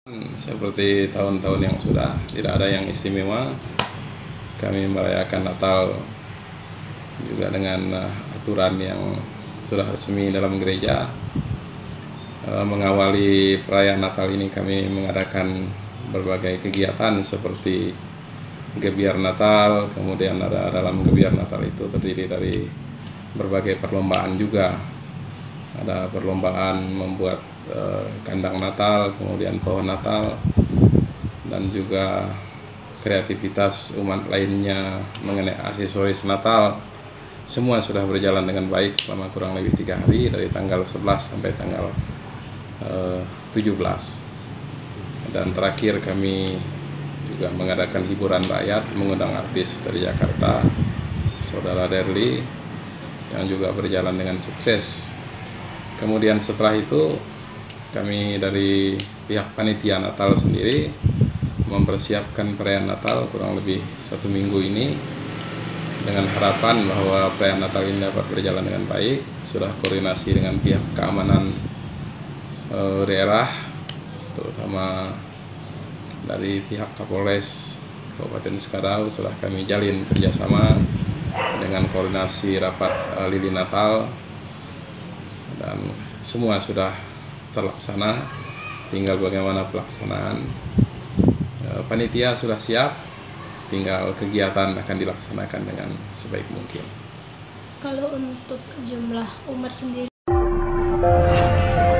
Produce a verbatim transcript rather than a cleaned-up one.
Seperti tahun-tahun yang sudah, tidak ada yang istimewa. Kami merayakan Natal juga dengan uh, aturan yang sudah resmi dalam gereja. Uh, mengawali perayaan Natal ini kami mengadakan berbagai kegiatan seperti gebiar Natal, kemudian ada dalam gebiar Natal itu terdiri dari berbagai perlombaan juga. Ada perlombaan membuat uh, kandang Natal, kemudian pohon Natal, dan juga kreativitas umat lainnya mengenai aksesoris Natal. Semua sudah berjalan dengan baik selama kurang lebih tiga hari, dari tanggal sebelas sampai tanggal uh, tujuh belas. Dan terakhir kami juga mengadakan hiburan rakyat, mengundang artis dari Jakarta, Saudara Derly, yang juga berjalan dengan sukses. Kemudian setelah itu kami dari pihak panitia Natal sendiri mempersiapkan perayaan Natal kurang lebih satu minggu ini dengan harapan bahwa perayaan Natal ini dapat berjalan dengan baik. Sudah koordinasi dengan pihak keamanan e, daerah, terutama dari pihak Kapolres Kabupaten Sekadau, sudah kami jalin kerjasama dengan koordinasi rapat e, lilin Natal, dan semua sudah terlaksana. Tinggal bagaimana pelaksanaan. E, panitia sudah siap, tinggal kegiatan akan dilaksanakan dengan sebaik mungkin. Kalau untuk jumlah umat sendiri